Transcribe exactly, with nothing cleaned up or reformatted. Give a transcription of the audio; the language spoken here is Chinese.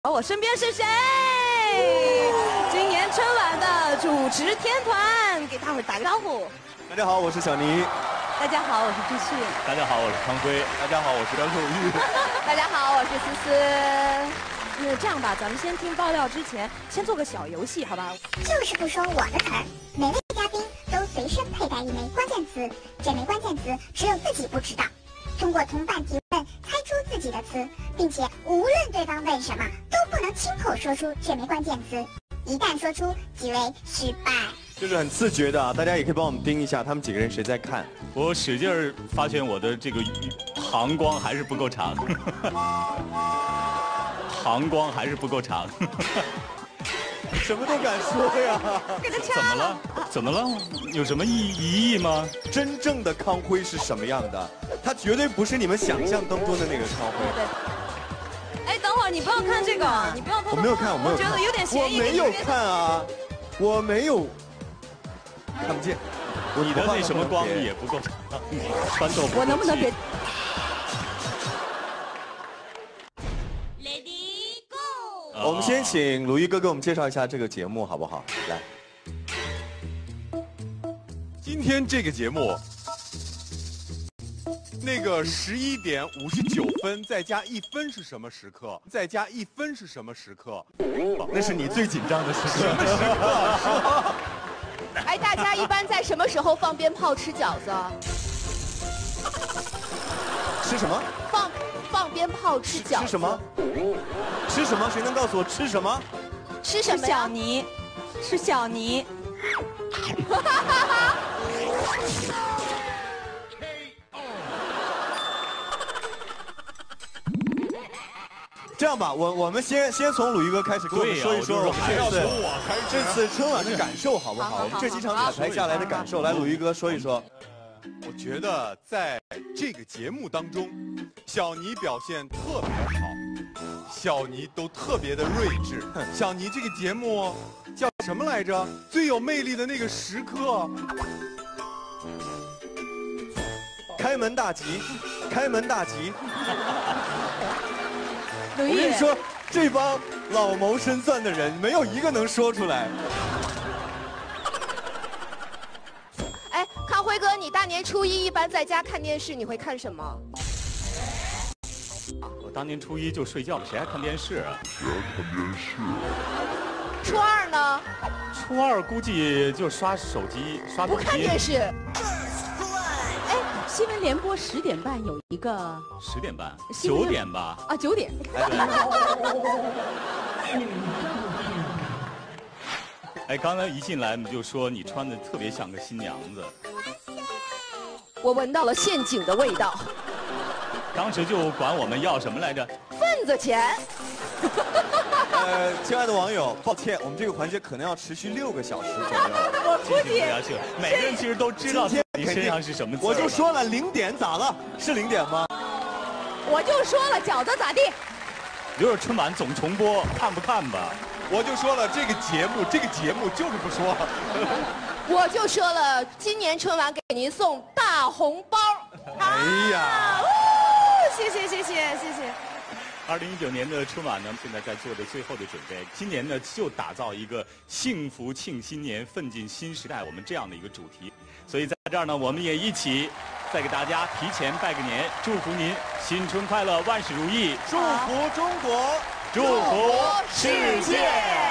我身边是谁？今年春晚的主持天团，给大伙儿打个招呼。 大家好，我是小倪。 大家好，我是志旭。 大家好，我是康辉。 大家好，我是张守玉。 大家好，我是思思。那这样吧，咱们先听爆料之前，先做个小游戏，好吧？ 就是不说我的词儿，每位嘉宾都随身佩戴一枚关键词，这枚关键词只有自己不知道。通过同伴提问，猜出自己的词，并且无论对方问什么，都不能亲口说出这枚关键词。一旦说出，即为失败。 就是很自觉的啊，大家也可以帮我们盯一下，他们几个人谁在看。 我使劲儿发现我的这个膀胱还是不够长，膀胱还是不够长。 什么都敢说呀！ 给他怎么了？怎么了？有什么异疑义吗？ 真正的康辉是什么样的？他绝对不是你们想象当中的那个康辉。 对对。哎，等会儿你不要看这个，你不要偷偷看。 我没有看，我没有看。 我觉得有点嫌疑。 我没有看啊，我没有看不见。 你的那什么光也不够长，穿透不。 我能不能别？ 我们先请鲁豫哥给我们介绍一下这个节目好不好？来， 今天这个节目，那个十一点五十九分再加一分是什么时刻？再加一分是什么时刻？ 那是你最紧张的时刻。 什么时刻？ 哎，大家一般在什么时候放鞭炮吃饺子？ 吃什么？ 放放鞭炮吃饺子。 吃什么？吃什么？谁能告诉我吃什么？ 吃什么？ 小泥，吃小泥。 这样吧，我我们先先从鲁豫哥开始，跟我们说一说我们这次这次春晚的感受好不好？我们这几场彩排下来的感受，来，鲁豫哥说一说。 我觉得在这个节目当中，小倪表现特别好，小倪都特别的睿智。小倪这个节目叫什么来着？最有魅力的那个时刻。 开门大吉，开门大吉。 鲁豫， 我跟你说，这帮老谋深算的人，没有一个能说出来。 哎，康辉哥，你大年初一一般在家看电视，你会看什么？ 我大年初一就睡觉了，谁还看电视啊？谁还看电视？ 初二呢？ 初二估计就刷手机，刷不看电视。 哎，新闻联播十点半有一个。 十点半，九点吧。 啊，九点。 哎，刚才一进来你就说你穿的特别像个新娘子， 我闻到了陷阱的味道。 当时就管我们要什么来着？ 份子钱。 呃，亲爱的网友，抱歉，我们这个环节可能要持续六个小时左右。 我估计每个人其实都知道自己身上是什么字。 我就说了，零点咋了？是零点吗？ 我就说了，饺子咋地？ 留着春晚总重播，看不看吧？ 我就说了，这个节目，这个节目就是不说。 我就说了，今年春晚给您送大红包。 哎呀， 哦，谢谢谢谢谢谢。 二零一九年的春晚呢，现在在做着最后的准备。今年呢，就打造一个幸福庆新年、奋进新时代我们这样的一个主题。所以在这儿呢，我们也一起再给大家提前拜个年，祝福您新春快乐，万事如意， 祝福中国， 祝福世界。